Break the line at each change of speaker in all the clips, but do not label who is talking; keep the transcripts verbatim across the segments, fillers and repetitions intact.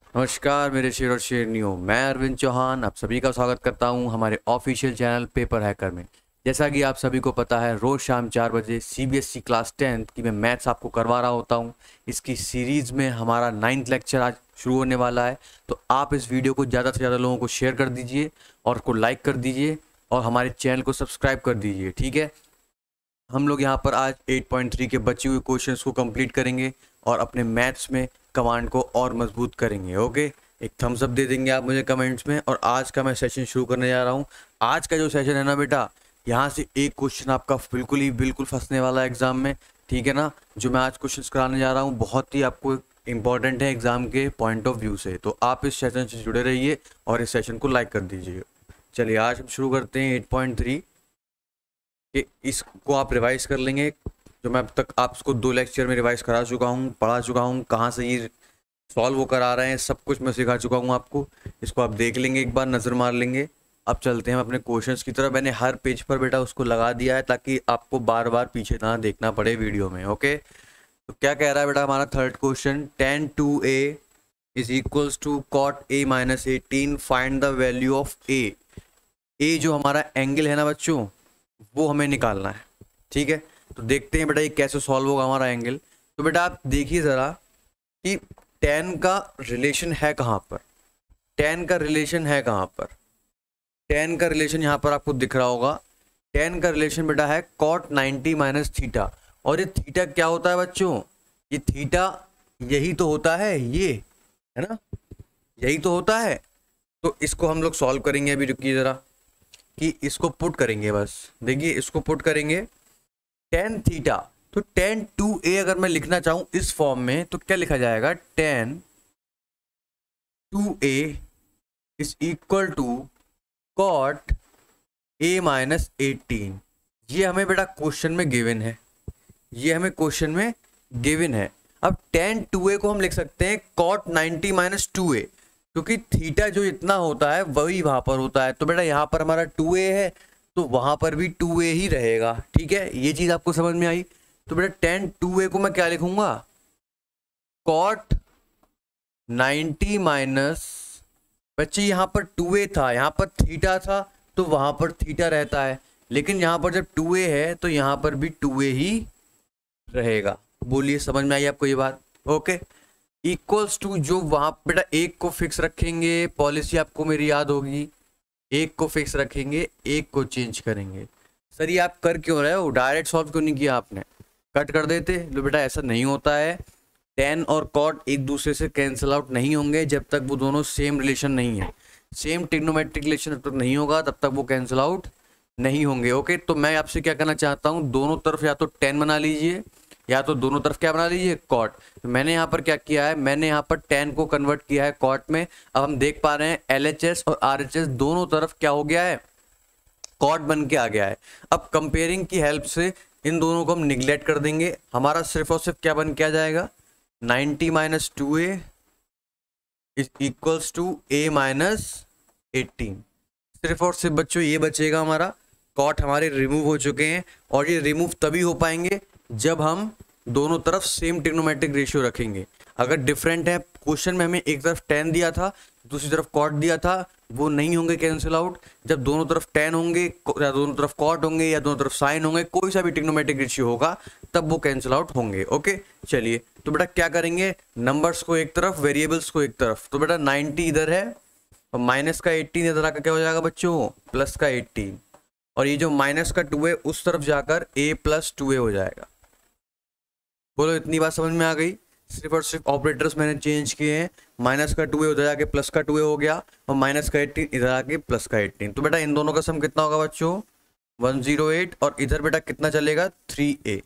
नमस्कार मेरे शेर और शेरनियों, मैं अरविंद चौहान आप सभी का स्वागत करता हूं हमारे ऑफिशियल चैनल पेपर हैकर में। जैसा कि आप सभी को पता है, रोज़ शाम चार बजे सीबीएसई क्लास टेंथ की मैं मैथ्स आपको करवा रहा होता हूं। इसकी सीरीज़ में हमारा नाइन्थ लेक्चर आज शुरू होने वाला है, तो आप इस वीडियो को ज़्यादा से ज़्यादा लोगों को शेयर कर दीजिए और को लाइक कर दीजिए और हमारे चैनल को सब्सक्राइब कर दीजिए। ठीक है, हम लोग यहाँ पर आज एट पॉइंट थ्री के बचे हुए क्वेश्चंस को कंप्लीट करेंगे और अपने मैथ्स में कमांड को और मजबूत करेंगे। ओके, एक थम्स अप दे देंगे आप मुझे कमेंट्स में। और आज का मैं सेशन शुरू करने जा रहा हूँ। आज का जो सेशन है ना बेटा, यहाँ से एक क्वेश्चन आपका बिल्कुल ही बिल्कुल फंसने वाला है एग्जाम में। ठीक है ना, जो मैं आज क्वेश्चन कराने जा रहा हूँ बहुत ही आपको इंपॉर्टेंट है एग्जाम के पॉइंट ऑफ व्यू से, तो आप इस सेशन से जुड़े रहिए और इस सेशन को लाइक कर दीजिए। चलिए आज हम शुरू करते हैं एट पॉइंट थ्री कि इसको आप रिवाइज कर लेंगे, जो मैं अब तक आपको दो लेक्चर में रिवाइज करा चुका हूँ, पढ़ा चुका हूँ, कहाँ से ये सॉल्व वो करा रहे हैं, सब कुछ मैं सिखा चुका हूँ आपको। इसको आप देख लेंगे, एक बार नज़र मार लेंगे। अब चलते हैं अपने क्वेश्चंस की तरफ। मैंने हर पेज पर बेटा उसको लगा दिया है ताकि आपको बार बार पीछे ना देखना पड़े वीडियो में। ओके, तो क्या कह रहा है बेटा हमारा third question, tan two A is equals to cot A minus eighteen, find the value of A. A जो हमारा एंगल है ना बच्चों, वो हमें निकालना है। ठीक है, तो देखते हैं बेटा ये कैसे सॉल्व होगा हमारा एंगल। तो बेटा आप देखिए ज़रा कि टेन का रिलेशन है कहाँ पर, टेन का रिलेशन है कहाँ पर। टेन का रिलेशन यहाँ पर आपको दिख रहा होगा। टेन का रिलेशन बेटा है कॉट नाइन्टी माइनस थीटा। और ये थीटा क्या होता है बच्चों, ये थीटा यही तो होता है, ये है ना, यही तो होता है। तो इसको हम लोग सॉल्व करेंगे। अभी रुकिए ज़रा कि इसको पुट करेंगे, बस देखिए इसको पुट करेंगे। टेन थीटा, तो टेन टू ए अगर मैं लिखना चाहूं इस फॉर्म में तो क्या लिखा जाएगा, tan two A is equal to cot A minus eighteen. ये हमें बेटा क्वेश्चन में गिवन है, ये हमें क्वेश्चन में गिवन है। अब टेन टू ए को हम लिख सकते हैं cot ninety minus two A, क्योंकि थीटा जो इतना होता है वही वहां पर होता है। तो बेटा यहाँ पर हमारा टू ए है तो वहां पर भी टू ए ही रहेगा। ठीक है, ये चीज आपको समझ में आई। तो बेटा टेन टू ए को मैं क्या लिखूंगा, कॉट नाइन्टी माइनस, बच्चे यहाँ पर टू ए था, यहाँ पर थीटा था, तो वहां पर थीटा रहता है, लेकिन यहाँ पर जब टू ए है तो यहाँ पर भी टू ए ही रहेगा। बोलिए समझ में आई आपको ये बात। ओके, इक्वल्स टू, जो वहां बेटा एक को फिक्स रखेंगे, पॉलिसी आपको मेरी याद होगी, एक को फिक्स रखेंगे, एक को चेंज करेंगे। सर ये आप कर क्यों रहे हो, डायरेक्ट सॉल्व क्यों नहीं किया आपने, कट कर देते। तो बेटा ऐसा नहीं होता है, टेन और कॉट एक दूसरे से कैंसिल आउट नहीं होंगे जब तक वो दोनों सेम रिलेशन नहीं है, सेम ट्रिग्नोमेट्रिक रिलेशन जब तक नहीं होगा तब तक वो कैंसिल आउट नहीं होंगे। ओके, तो मैं आपसे क्या करना चाहता हूँ, दोनों तरफ या तो टेन बना लीजिए या तो दोनों तरफ क्या बना लीजिए, कॉट। तो मैंने यहाँ पर क्या किया है, मैंने यहाँ पर टेन को कन्वर्ट किया है कॉट में। अब हम देख पा रहे हैं एल एच एस और आर एच एस दोनों तरफ क्या हो गया है, कॉट बन के आ गया है। अब कंपेयरिंग की हेल्प से इन दोनों को हम निगलेक्ट कर देंगे, हमारा सिर्फ और सिर्फ क्या बन के आ जाएगा, ninety minus two A is equals to A minus eighteen. सिर्फ और सिर्फ बच्चों ये बचेगा हमारा, कॉट हमारे रिमूव हो चुके हैं और ये रिमूव तभी हो पाएंगे जब हम दोनों तरफ सेम ट्रिग्नोमेट्रिक रेशियो रखेंगे। अगर डिफरेंट है, क्वेश्चन में हमें एक तरफ टेन दिया था दूसरी तरफ कॉट दिया था, वो नहीं होंगे कैंसिल आउट। जब दोनों तरफ टेन होंगे या दोनों तरफ कॉट होंगे या दोनों तरफ साइन होंगे, कोई सा भी ट्रिग्नोमेट्रिक रेशियो होगा तब वो कैंसिल आउट होंगे। ओके चलिए, तो बेटा क्या करेंगे, नंबर्स को एक तरफ, वेरिएबल्स को एक तरफ। तो बेटा नाइन्टी इधर है और माइनस का एटीन इधर आकर क्या हो जाएगा बच्चों, प्लस का एटीन। और ये जो माइनस का टू है उस तरफ जाकर ए प्लस टू ए हो जाएगा। बोलो इतनी बात समझ में आ गई। सिर्फ और सिर्फ ऑपरेटर्स मैंने चेंज किए हैं, माइनस का टू ए उधर जाके प्लस का टू ए हो गया और माइनस का एटीन इधर आके प्लस का एटीन। तो बेटा इन दोनों का सम कितना होगा बच्चों, वन जीरो एट, और इधर बेटा कितना चलेगा, थ्री ए।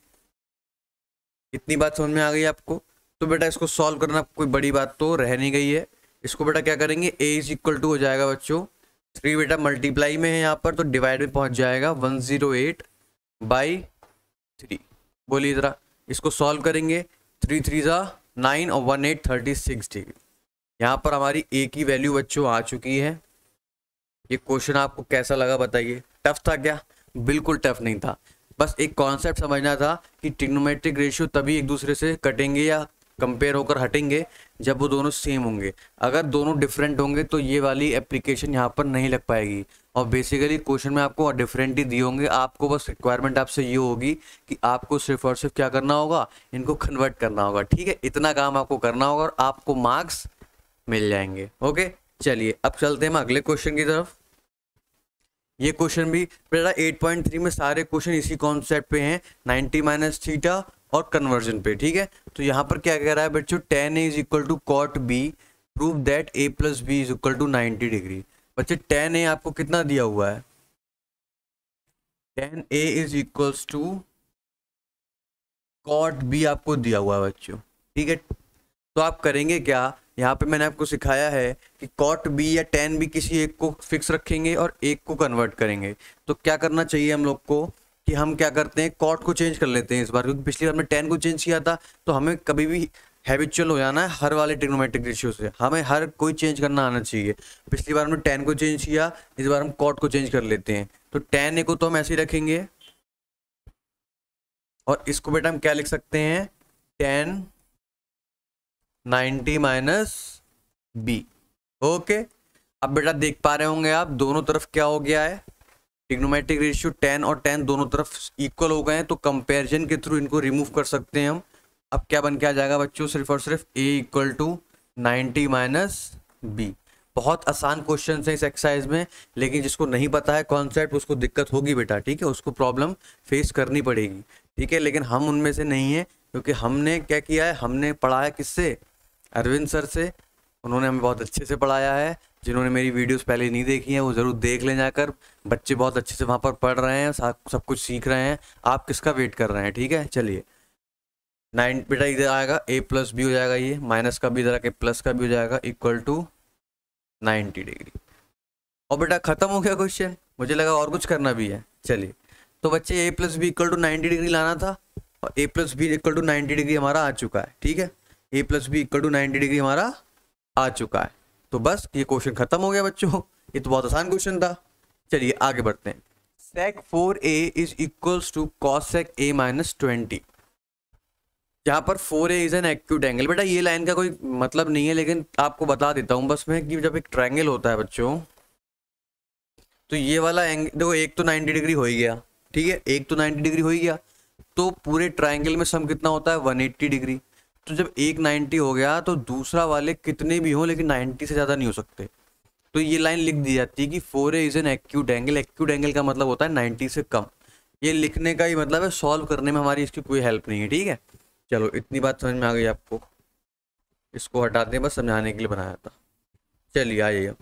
इतनी बात समझ में आ गई आपको। तो बेटा इसको सॉल्व करना कोई बड़ी बात तो रह नहीं गई है। इसको बेटा क्या करेंगे, ए इज इक्वल टू हो जाएगा बच्चों, थ्री बेटा मल्टीप्लाई में है यहाँ पर तो डिवाइड में पहुंच जाएगा, one zero eight by three. बोलिए जरा, इसको सॉल्व करेंगे, थ्री थ्री ज़ा नाइन और one eight thirty six degree. यहाँ पर हमारी ए की वैल्यू बच्चों आ चुकी है। ये क्वेश्चन आपको कैसा लगा बताइए, टफ था क्या, बिल्कुल टफ नहीं था। बस एक कॉन्सेप्ट समझना था कि ट्रिग्नोमेट्रिक रेशियो तभी एक दूसरे से कटेंगे या कंपेयर होकर हटेंगे जब वो दोनों सेम होंगे। अगर दोनों डिफरेंट होंगे तो ये वाली एप्लीकेशन यहाँ पर नहीं लग पाएगी। और बेसिकली क्वेश्चन में आपको डिफरेंट ही दिए होंगे, आपको बस रिक्वायरमेंट आपसे ये होगी कि आपको सिर्फ और सिर्फ क्या करना होगा, इनको कन्वर्ट करना होगा। ठीक है, इतना काम आपको करना होगा और आपको मार्क्स मिल जाएंगे। ओके, चलिए अब चलते हैं हम अगले क्वेश्चन की तरफ। ये क्वेश्चन भी बेटा एट पॉइंट थ्री में सारे क्वेश्चन इसी कॉन्सेप्ट पे हैं, नाइन्टी माइनस थीटा और कन्वर्जन पे। ठीक है, तो यहाँ पर क्या कह रहा है बच्चों, tan A is equal to cot B, prove that A plus B is equal to ninety degree. बच्चे टेन ए आपको कितना दिया हुआ है, tan A is equals to cot B आपको दिया हुआ है बच्चों। ठीक है, तो आप करेंगे क्या, यहाँ पे मैंने आपको सिखाया है कि कॉट बी या टेन बी किसी एक को फिक्स रखेंगे और एक को कन्वर्ट करेंगे। तो क्या करना चाहिए हम लोग को कि हम क्या करते हैं, कॉट को चेंज कर लेते हैं इस बार, क्योंकि पिछली बार में टेन को चेंज किया था। तो हमें कभी भी हैबिचुअल हो जाना है हर वाले ट्रिग्नोमेट्रिक रेशियो से, हमें हर कोई चेंज करना आना चाहिए। पिछली बार हमने टेन को चेंज किया, इस बार हम कॉट को चेंज कर लेते हैं। तो टेन ए को तो हम ऐसे ही रखेंगे और इसको बेटा हम क्या लिख सकते हैं, tan ninety minus B. Okay, अब बेटा देख पा रहे होंगे आप दोनों तरफ क्या हो गया है, ट्रिग्नोमेट्रिक रेशियो टेन और टेन दोनों तरफ इक्वल हो गए हैं। तो कंपैरिजन के थ्रू इनको रिमूव कर सकते हैं हम। अब क्या बन के आ जाएगा बच्चों, सिर्फ और सिर्फ a equal to ninety minus B. बहुत आसान क्वेश्चन है इस एक्सरसाइज में, लेकिन जिसको नहीं पता है कॉन्सेप्ट उसको दिक्कत होगी बेटा। ठीक है, उसको प्रॉब्लम फेस करनी पड़ेगी। ठीक है, लेकिन हम उनमें से नहीं है, क्योंकि हमने क्या किया है, हमने पढ़ा है किससे, अरविंद सर से। उन्होंने हमें बहुत अच्छे से पढ़ाया है। जिन्होंने मेरी वीडियोस पहले नहीं देखी हैं वो ज़रूर देख लें जाकर। बच्चे बहुत अच्छे से वहाँ पर पढ़ रहे हैं, सब कुछ सीख रहे हैं। आप किसका वेट कर रहे हैं। ठीक है, चलिए नाइन बेटा इधर आएगा a प्लस बी हो जाएगा, ये माइनस का भी इधर आके प्लस का भी हो जाएगा, इक्वल टू नाइन्टी डिग्री। और बेटा खत्म हो गया क्वेश्चन, मुझे लगा और कुछ करना भी है। चलिए, तो बच्चे a plus B equal to ninety degree लाना था और a plus B equal to ninety degree हमारा आ चुका है। ठीक है, a plus B equal to ninety degree हमारा आ चुका है। तो बस ये क्वेश्चन खत्म हो गया बच्चों, ये तो बहुत आसान क्वेश्चन था। चलिए आगे बढ़ते हैं। Sec four A is equals to cosec A minus twenty. यहाँ पर four A is an acute angle. बेटा ये लाइन का कोई मतलब नहीं है, लेकिन आपको बता देता हूँ बस मैं कि जब एक ट्रायंगल होता है बच्चों, तो ये वाला एंगल देखो, एक तो नाइन्टी डिग्री हो ही गया। ठीक है, एक तो नाइन्टी डिग्री हो ही गया, तो पूरे ट्रायंगल में सम कितना होता है, वन एट्टी डिग्री। तो जब एक नाइन्टी हो गया तो दूसरा वाले कितने भी हो लेकिन नाइन्टी से ज़्यादा नहीं हो सकते। तो ये लाइन लिख दी जाती है कि four A is an acute angle. Acute angle का मतलब होता है नाइन्टी से कम। ये लिखने का ही मतलब है, सॉल्व करने में हमारी इसकी कोई हेल्प नहीं है। ठीक है, चलो इतनी बात समझ में आ गई आपको, इसको हटाते हैं, बस समझाने के लिए बनाया था। चलिए आइए,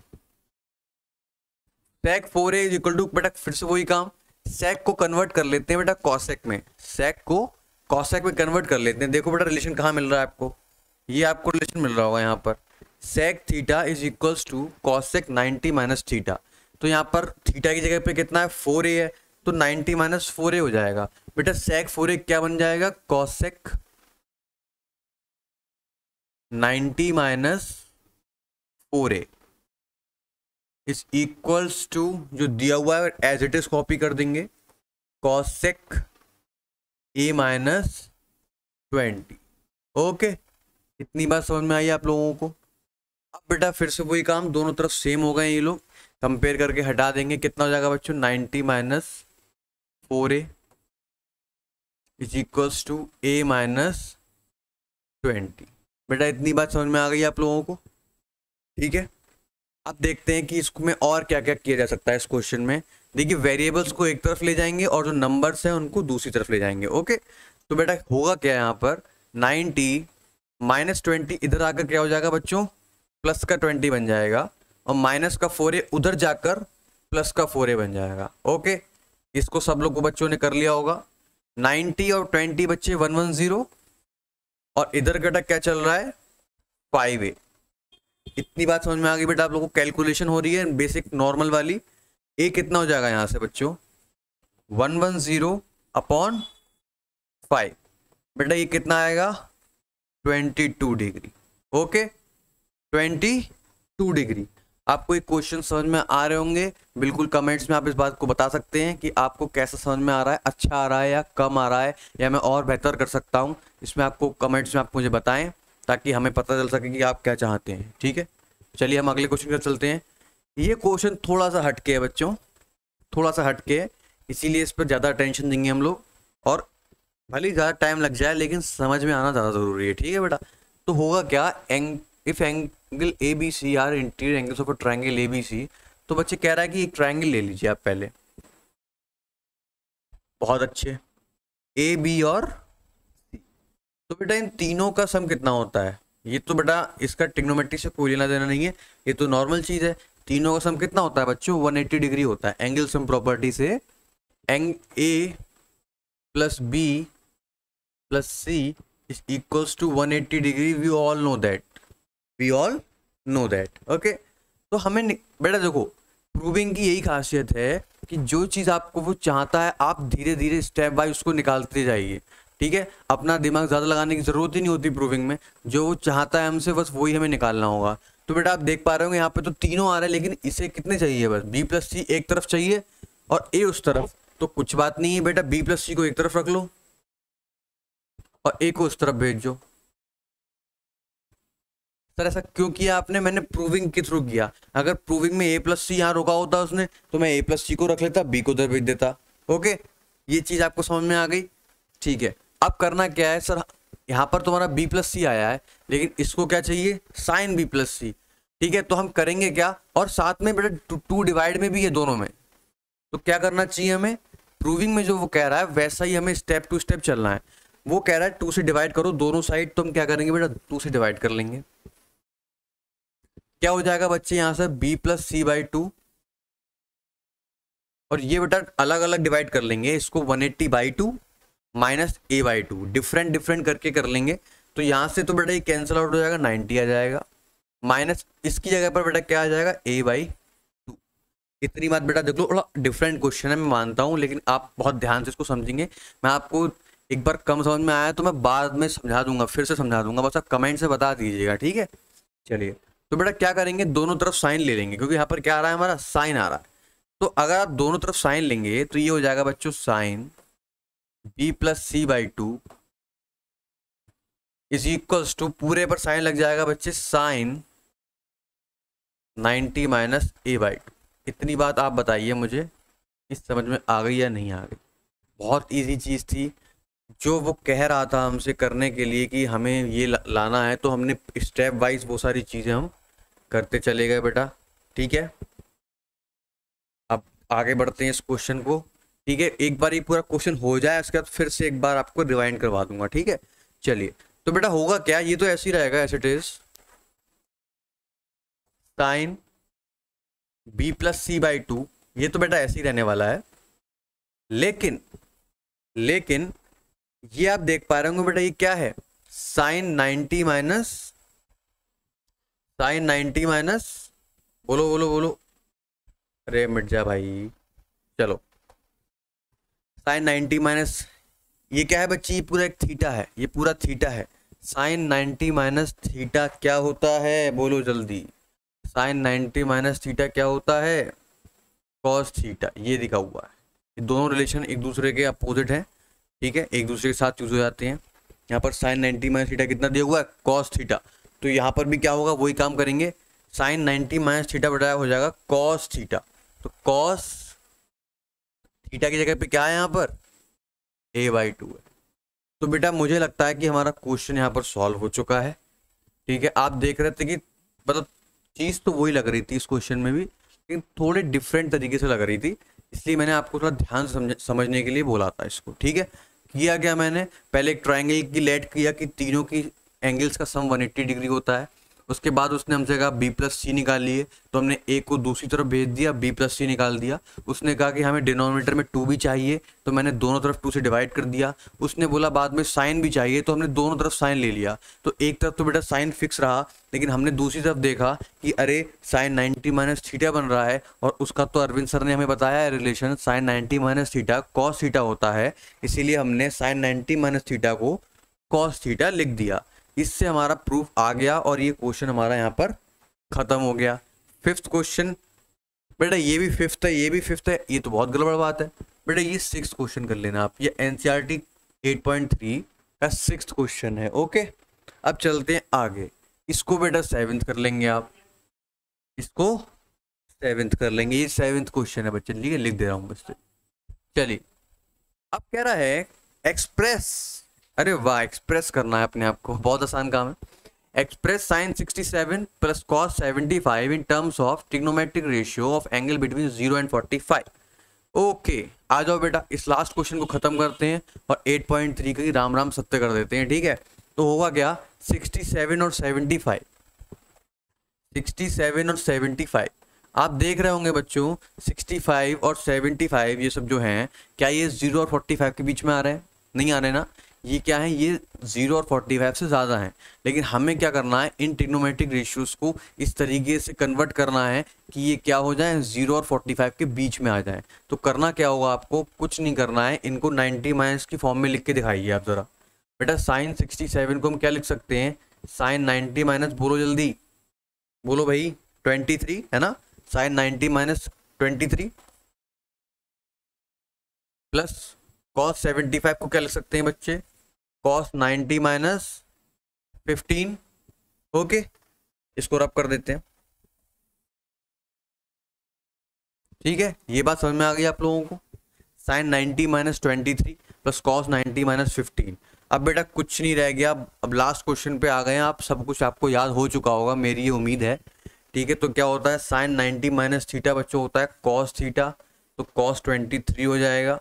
sec four A is equal to, बेटा फिर से वही काम, सेक को कन्वर्ट कर लेते हैं बेटा कॉसेक में, सेक को कॉसेक में कन्वर्ट कर लेते हैं। देखो बेटा रिलेशन कहाँ मिल रहा है आपको, ये आपको रिलेशन मिल रहा होगा यहाँ पर, sec theta is equals to cosec ninety minus theta. तो यहाँ पर थीटा की जगह पे कितना है, फोर ए है, तो नाइन्टी माइनस फोर ए हो जाएगा। बेटा सेक फोर ए क्या बन जाएगा, cosec ninety minus four A is equals to, जो दिया हुआ है एज इट इज कॉपी कर देंगे, cosec A minus twenty. Okay, इतनी बात समझ में आई आप लोगों को। अब बेटा फिर से वही काम, दोनों तरफ सेम हो गए ये लोग, कंपेयर करके हटा देंगे, कितना हो जाएगा बच्चों, ninety minus four A is equals to A minus twenty. बेटा इतनी बात समझ में आ गई आप लोगों को। ठीक है, अब देखते हैं कि इसमें और क्या क्या किया जा सकता है इस क्वेश्चन में। देखिए वेरिएबल्स को एक तरफ ले जाएंगे और जो नंबर्स हैं उनको दूसरी तरफ ले जाएंगे। ओके, तो बेटा होगा क्या यहाँ पर, नाइन्टी माइनस ट्वेंटी इधर आकर क्या हो जाएगा बच्चों, प्लस का ट्वेंटी बन जाएगा, और माइनस का फोर ए उधर जाकर प्लस का फोर ए बन जाएगा। ओके, इसको सब लोग को बच्चों ने कर लिया होगा। नाइन्टी और ट्वेंटी बच्चे वन वन जीरो, और इधर बेटा क्या चल रहा है, फाइव ए। इतनी बात समझ में आ गई बेटा आप लोगों को। कैलकुलेशन हो रही है बेसिक नॉर्मल वाली। ए कितना हो जाएगा यहाँ से बच्चों, one one zero upon five. बेटा ये कितना आएगा, twenty two degree. Okay, twenty two degree. आपको एक क्वेश्चन समझ में आ रहे होंगे, बिल्कुल कमेंट्स में आप इस बात को बता सकते हैं कि आपको कैसा समझ में आ रहा है, अच्छा आ रहा है या कम आ रहा है, या मैं और बेहतर कर सकता हूँ। इसमें आपको कमेंट्स में आप मुझे बताएं। ताकि हमें पता चल सके कि आप क्या चाहते हैं। ठीक है, चलिए हम अगले क्वेश्चन की तरफ चलते हैं। ये क्वेश्चन थोड़ा सा हटके है बच्चों, थोड़ा सा हटके है, इसीलिए इस पर ज़्यादा अटेंशन देंगे हम लोग, और भले ही ज़्यादा टाइम लग जाए लेकिन समझ में आना ज़्यादा ज़रूरी है। ठीक है बेटा, तो होगा क्या, एंग if angle A B C are interior angles of a triangle A B C, तो बच्चे कह रहा है कि एक ट्रायंगल ले लीजिए आप पहले, बहुत अच्छे, ए बी और सी। तो बेटा इन तीनों का सम कितना होता है, ये तो बेटा इसका ट्रिग्नोमेट्री से कोई लेना देना नहीं है, ये तो नॉर्मल चीज़ है। तीनों का सम कितना होता है बच्चों, एक सौ अस्सी डिग्री होता है। एंगल सम प्रॉपर्टी से एंग A plus B plus C is equals to एक सौ अस्सी degree, we all know that, we all know that. Okay, तो हमें बेटा देखो, प्रूविंग की यही खासियत है कि जो चीज़ आपको वो चाहता है आप धीरे धीरे स्टेप बाय उसको निकालते जाइए। ठीक है, अपना दिमाग ज़्यादा लगाने की ज़रूरत ही नहीं होती प्रूविंग में, जो वो चाहता है हमसे बस वही हमें निकालना होगा। तो बेटा आप देख पा रहे होंगे यहाँ पे तो तीनों आ रहे हैं, लेकिन इसे कितने चाहिए, बस बी प्लस सी एक तरफ चाहिए और ए उस तरफ। तो कुछ बात नहीं है बेटा, बी प्लस सी को एक तरफ रख लो और ए को उस तरफ भेज दो। सर ऐसा क्यों किया आपने, मैंने प्रूविंग के थ्रू किया। अगर प्रूविंग में ए प्लस सी यहाँ रोका होता उसने तो मैं ए प्लस सी को रख लेता, बी को उधर भेज देता। ओके, ये चीज़ आपको समझ में आ गई। ठीक है, अब करना क्या है सर, यहाँ पर तुम्हारा बी प्लस सी आया है, लेकिन इसको क्या चाहिए, साइन बी प्लस सी। ठीक है, तो हम करेंगे क्या, और साथ में बेटा टू डिवाइड में भी है दोनों में, तो क्या करना चाहिए हमें, प्रूविंग में जो वो कह रहा है वैसा ही हमें स्टेप टू स्टेप चलना है। वो कह रहा है टू से डिवाइड करो दोनों साइड, तो हम क्या करेंगे बेटा, टू से डिवाइड कर लेंगे। क्या हो जाएगा बच्चे यहाँ से, B plus C by two, और ये बेटा अलग अलग डिवाइड कर लेंगे इसको, एक सौ अस्सी by two minus A by two, different different करके कर लेंगे। तो यहाँ से तो बेटा ये कैंसिल आउट हो जाएगा, नाइन्टी आ जाएगा, माइनस इसकी जगह पर बेटा क्या आ जाएगा, ए बाई टू। इतनी बात बेटा देख लो, थोड़ा डिफरेंट क्वेश्चन है मैं मानता हूँ, लेकिन आप बहुत ध्यान से इसको समझेंगे। मैं आपको एक बार कम समझ में आया तो मैं बाद में समझा दूंगा, फिर से समझा दूंगा, बस आप कमेंट से बता दीजिएगा। ठीक है, चलिए तो बेटा क्या करेंगे, दोनों तरफ साइन ले लेंगे, क्योंकि यहाँ पर क्या आ रहा है, हमारा साइन आ रहा है। तो अगर आप दोनों तरफ साइन लेंगे तो ये हो जाएगा बच्चों sine B plus C by two is equals to, पूरे पर साइन लग जाएगा बच्चे, sine ninety minus A by two. इतनी बात आप बताइए मुझे, इस समझ में आ गई या नहीं आ गई। बहुत इजी चीज़ थी, जो वो कह रहा था हमसे करने के लिए कि हमें ये लाना है, तो हमने स्टेप वाइज वो सारी चीज़ें हम करते चले गए बेटा। ठीक है, अब आगे बढ़ते हैं इस क्वेश्चन को। ठीक है, एक बार ये पूरा क्वेश्चन हो जाए उसके बाद फिर से एक बार आपको रिवाइंड करवा दूंगा। ठीक है, चलिए तो बेटा होगा क्या, ये तो ऐसे ही रहेगा, as it is sine B plus C by two, ये तो बेटा ऐसे ही रहने वाला है। लेकिन लेकिन ये आप देख पा रहे होंगे बेटा, ये क्या है, sine ninety minus sine ninety minus बोलो बोलो बोलो, अरे मिट जा भाई, चलो साइन नाइन्टी माइनस, ये क्या है बच्ची, ये पूरा एक थीटा है, ये पूरा थीटा है। साइन नाइन्टी माइनस थीटा क्या होता है, बोलो जल्दी, साइन नाइन्टी माइनस थीटा क्या होता है, कॉस थीटा। ये दिखा हुआ है, ये दोनों रिलेशन एक दूसरे के अपोजिट हैं। ठीक है, एक दूसरे के साथ यूज हो जाते हैं। यहाँ पर साइन नाइन्टी माइनस थीटा कितना दिया हुआ है, कॉस थीटा, तो यहाँ पर भी क्या होगा, वही काम करेंगे, साइन नाइन्टी माइनस थीटा बटा हो जाएगा कॉस थीटा। तो कॉस थीटा की जगह पे क्या है यहाँ पर, ए बाई टू है। तो बेटा मुझे लगता है कि हमारा क्वेश्चन यहाँ पर सॉल्व हो चुका है। ठीक है, आप देख रहे थे कि मतलब चीज़ तो वही लग रही थी इस क्वेश्चन में भी, लेकिन थोड़े डिफरेंट तरीके से लग रही थी, इसलिए मैंने आपको थोड़ा ध्यान से समझ समझने के लिए बोला था इसको। ठीक है, किया क्या मैंने, पहले एक ट्रायंगल की लेट किया कि तीनों की एंगल्स का सम एक सौ अस्सी डिग्री होता है। उसके बाद उसने हमसे कहा बी प्लस सी निकाल लिए, तो हमने ए को दूसरी तरफ भेज दिया, बी प्लस सी निकाल दिया। उसने कहा कि हमें डिनोमिनेटर में टू भी चाहिए, तो मैंने दोनों तरफ टू से डिवाइड कर दिया। उसने बोला बाद में साइन भी चाहिए, तो हमने दोनों तरफ साइन ले लिया। तो एक तरफ तो बेटा साइन फिक्स रहा, लेकिन हमने दूसरी तरफ देखा कि अरे साइन नाइन्टी माइनस थीटा बन रहा है, और उसका तो अरविंद सर ने हमें बताया है relation, sine ninety minus theta cos theta होता है, इसीलिए हमने साइन नाइन्टी माइनस थीटा को कॉस थीटा लिख दिया। इससे हमारा प्रूफ आ गया और ये क्वेश्चन हमारा यहाँ पर खत्म हो गया। फिफ्थ क्वेश्चन, बेटा ये भी फिफ्थ है, ये भी फिफ्थ है, ये तो बहुत गड़बड़ बात है। बेटा ये सिक्स्थ क्वेश्चन कर लेना आप, ये एनसीईआरटी एट पॉइंट थ्री का सिक्स्थ क्वेश्चन है। ओके, अब चलते हैं आगे, इसको बेटा सेवेंथ कर लेंगे आप, इसको सेवेंथ कर लेंगे। ये सेवेंथ क्वेश्चन है बच्चे, ठीक है, लिख दे रहा हूँ बस। चलिए अब कह रहा है एक्सप्रेस, अरे वाह, एक्सप्रेस करना है अपने आप को, बहुत आसान काम है। Express sine sixty seven plus cos seventy five in terms of trigonometric ratio of angle between zero and forty five. Okay, आ जाओ बेटा, इस लास्ट क्वेश्चन को खत्म करते हैं और एट पॉइंट थ्री का राम राम सत्य कर देते हैं, ठीक है। तो होगा क्या, सिक्सटी सेवन और सेवेंटी फाइव, सिक्सटी सेवन और सेवेंटी फाइव, आप देख रहे होंगे बच्चों सिक्सटी फाइव और सेवेंटी फाइव ये सब जो हैं, क्या ये जीरो और फोर्टी फाइव के बीच में आ रहे हैं? नहीं आ रहे ना, ये क्या है, ये जीरो और फोर्टी फाइव से ज़्यादा हैं। लेकिन हमें क्या करना है, इन ट्रिग्नोमेट्रिक रेशियोज को इस तरीके से कन्वर्ट करना है कि ये क्या हो जाए, जीरो और फोर्टी फाइव के बीच में आ जाए। तो करना क्या होगा आपको, कुछ नहीं करना है, इनको नाइन्टी माइनस की फॉर्म में लिख के दिखाइए आप ज़रा। बेटा साइन सिक्सटी सेवन को हम क्या लिख सकते हैं, साइन नाइन्टी माइनस, बोलो जल्दी बोलो भाई, ट्वेंटी थ्री है ना, sine ninety minus twenty three plus cos seventy five को क्या लिख सकते हैं बच्चे, cos ninety minus fifteen. Okay, इसको रब कर देते हैं, ठीक है। ये बात समझ में आ गई आप लोगों को, sine ninety minus twenty three plus cos ninety minus fifteen. अब बेटा कुछ नहीं रह गया, अब लास्ट क्वेश्चन पे आ गए हैं आप, सब कुछ आपको याद हो चुका होगा, मेरी ये उम्मीद है, ठीक है। तो क्या होता है, साइन नाइन्टी माइनस थीटा बच्चों होता है कॉस थीटा, तो कॉस ट्वेंटी थ्री हो जाएगा,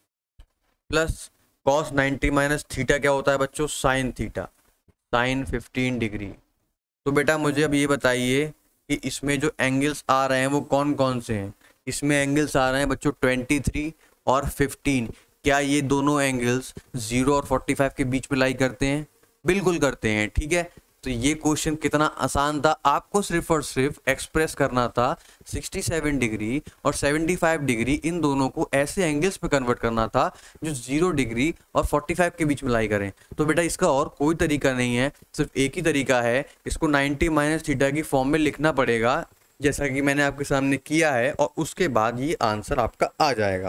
plus cos ninety minus theta क्या होता है बच्चों, sine theta, sine fifteen degree. तो बेटा मुझे अब ये बताइए कि इसमें जो एंगल्स आ रहे हैं वो कौन कौन से हैं। इसमें एंगल्स आ रहे हैं बच्चों ट्वेंटी थ्री और फिफ्टीन। क्या ये दोनों एंगल्स जीरो और फोर्टी फाइव के बीच में लाई करते हैं? बिल्कुल करते हैं, ठीक है। तो ये क्वेश्चन कितना आसान था, आपको सिर्फ और सिर्फ एक्सप्रेस करना था सिक्सटी सेवन डिग्री और सेवेंटी फाइव डिग्री, इन दोनों को ऐसे एंगल्स पे कन्वर्ट करना था जो जीरो डिग्री और फोर्टी फाइव के बीच में लाई करें। तो बेटा इसका और कोई तरीका नहीं है, सिर्फ एक ही तरीका है, इसको नाइन्टी माइनस थीटा की फॉर्म में लिखना पड़ेगा, जैसा कि मैंने आपके सामने किया है, और उसके बाद ये आंसर आपका आ जाएगा।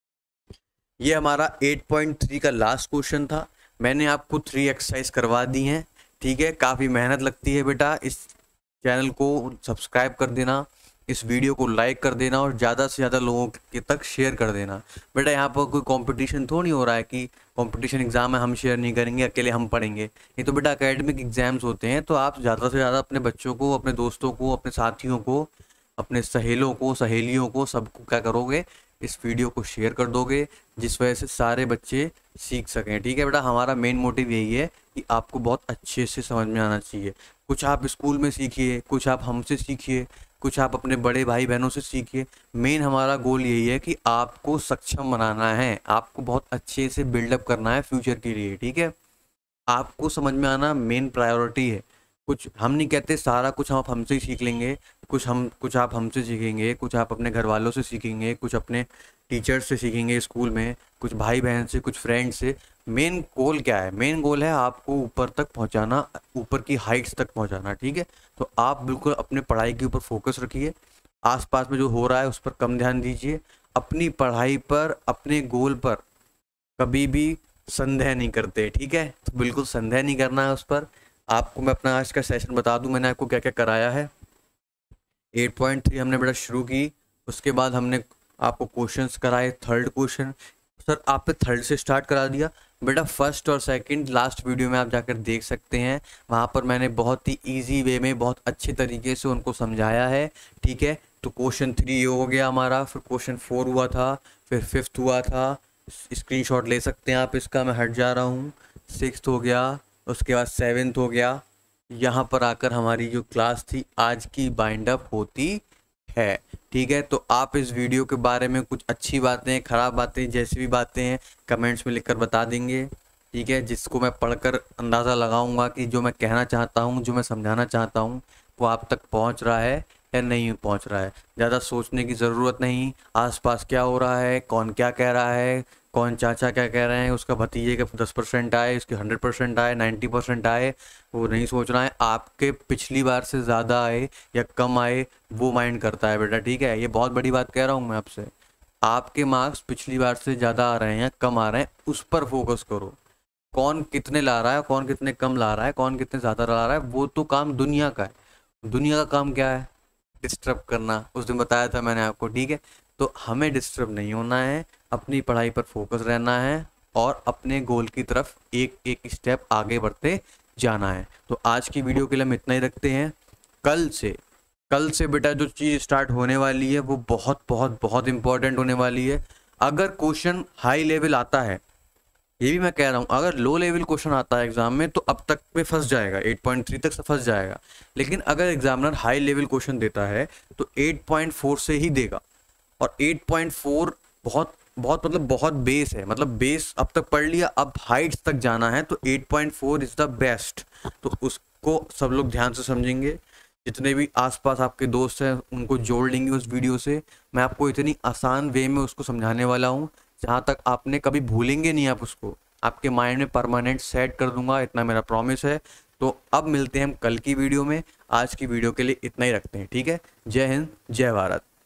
ये हमारा एट पॉइंट थ्री का लास्ट क्वेश्चन था। मैंने आपको थ्री एक्सरसाइज करवा दी हैं, ठीक है। काफ़ी मेहनत लगती है बेटा, इस चैनल को सब्सक्राइब कर देना, इस वीडियो को लाइक कर देना और ज़्यादा से ज़्यादा लोगों के तक शेयर कर देना। बेटा यहाँ पर कोई कंपटीशन तो नहीं हो रहा है कि कंपटीशन एग्ज़ाम है हम शेयर नहीं करेंगे, अकेले हम पढ़ेंगे। ये तो बेटा एकेडमिक एग्जाम्स होते हैं, तो आप ज़्यादा से ज़्यादा अपने बच्चों को, अपने दोस्तों को, अपने साथियों को, अपने सहेलों को, सहेलियों को, सबको क्या करोगे, इस वीडियो को शेयर कर दोगे, जिस वजह से सारे बच्चे सीख सकें, ठीक है बेटा। हमारा मेन मोटिव यही है कि आपको बहुत अच्छे से समझ में आना चाहिए। कुछ आप स्कूल में सीखिए, कुछ आप हमसे सीखिए, कुछ आप अपने बड़े भाई बहनों से सीखिए। मेन हमारा गोल यही है कि आपको सक्षम बनाना है, आपको बहुत अच्छे से बिल्डअप करना है फ्यूचर के लिए, ठीक है। आपको समझ में आना मेन प्रायोरिटी है। कुछ हम नहीं कहते सारा कुछ आप हमसे ही सीख लेंगे, कुछ हम कुछ आप हमसे सीखेंगे, कुछ आप अपने घर वालों से सीखेंगे, कुछ अपने टीचर्स से सीखेंगे स्कूल में, कुछ भाई बहन से, कुछ फ्रेंड से। मेन गोल क्या है, मेन गोल है आपको ऊपर तक पहुंचाना, ऊपर की हाइट्स तक पहुंचाना, ठीक है। तो आप बिल्कुल अपने पढ़ाई के ऊपर फोकस रखिए, आसपास में जो हो रहा है उस पर कम ध्यान दीजिए, अपनी पढ़ाई पर, अपने गोल पर कभी भी संदेह नहीं करते, ठीक है। तो बिल्कुल संदेह नहीं करना है उस पर। आपको मैं अपना आज का सेशन बता दूं, मैंने आपको क्या क्या कराया है। एट पॉइंट थ्री हमने बेटा शुरू की, उसके बाद हमने आपको क्वेश्चंस कराए। थर्ड क्वेश्चन सर आपने थर्ड से स्टार्ट करा दिया बेटा। फर्स्ट और सेकंड लास्ट वीडियो में आप जाकर देख सकते हैं, वहाँ पर मैंने बहुत ही इजी वे में बहुत अच्छे तरीके से उनको समझाया है, ठीक है। तो क्वेश्चन थ्री ये हो गया हमारा, फिर क्वेश्चन फोर हुआ था, फिर फिफ्थ हुआ था, स्क्रीनशॉट ले सकते हैं आप इसका, मैं हट जा रहा हूँ। सिक्स्थ हो गया, उसके बाद सेवेंथ हो गया। यहाँ पर आकर हमारी जो क्लास थी आज की बाइंड अप होती है, ठीक है। तो आप इस वीडियो के बारे में कुछ अच्छी बातें, ख़राब बातें, जैसी भी बातें हैं कमेंट्स में लिखकर बता देंगे, ठीक है। जिसको मैं पढ़कर अंदाज़ा लगाऊंगा कि जो मैं कहना चाहता हूँ, जो मैं समझाना चाहता हूँ वो आप तक पहुँच रहा है या नहीं पहुँच रहा है। ज़्यादा सोचने की ज़रूरत नहीं, आसपास क्या हो रहा है, कौन क्या कह रहा है, कौन चाचा क्या कह रहे हैं, उसका भतीजे का दस परसेंट आए, उसके हंड्रेड परसेंट आए, नाइन्टी परसेंट आए, वो नहीं सोचना है। आपके पिछली बार से ज़्यादा आए या कम आए वो माइंड करता है बेटा, ठीक है। ये बहुत बड़ी बात कह रहा हूँ मैं आपसे। आपके मार्क्स पिछली बार से ज़्यादा आ रहे हैं या कम आ रहे हैं, उस पर फोकस करो। कौन कितने ला रहा है, कौन कितने कम ला रहा है, कौन कितने ज़्यादा ला रहा है, वो तो काम दुनिया का है। दुनिया का काम क्या है? डिस्टर्ब करना। उस दिन बताया था मैंने आपको, ठीक है। तो हमें डिस्टर्ब नहीं होना है, अपनी पढ़ाई पर फोकस रहना है और अपने गोल की तरफ एक एक स्टेप आगे बढ़ते जाना है। तो आज की वीडियो के लिए हम इतना ही रखते हैं। कल से कल से बेटा जो चीज़ स्टार्ट होने वाली है वो बहुत बहुत बहुत इंपॉर्टेंट होने वाली है। अगर क्वेश्चन हाई लेवल आता है, ये भी मैं कह रहा हूँ, अगर लो लेवल क्वेश्चन आता है एग्जाम में तो अब तक में फंस जाएगा, आठ पॉइंट तीन तक से फंस जाएगा। लेकिन अगर एग्जामिनर हाई लेवल क्वेश्चन देता है तो आठ पॉइंट चार से ही देगा। और आठ पॉइंट चार बहुत बहुत मतलब बहुत बेस है, मतलब बेस अब तक पढ़ लिया, अब हाइट्स तक जाना है तो आठ पॉइंट चार इज द बेस्ट। तो उसको सब लोग ध्यान से समझेंगे, जितने भी आसपास आपके दोस्त हैं उनको जोड़ लेंगे उस वीडियो से। मैं आपको इतनी आसान वे में उसको समझाने वाला हूँ जहाँ तक आपने कभी भूलेंगे नहीं, आप उसको आपके माइंड में परमानेंट सेट कर दूंगा, इतना मेरा प्रॉमिस है। तो अब मिलते हैं हम कल की वीडियो में। आज की वीडियो के लिए इतना ही रखते हैं, ठीक है। जय हिंद, जय भारत।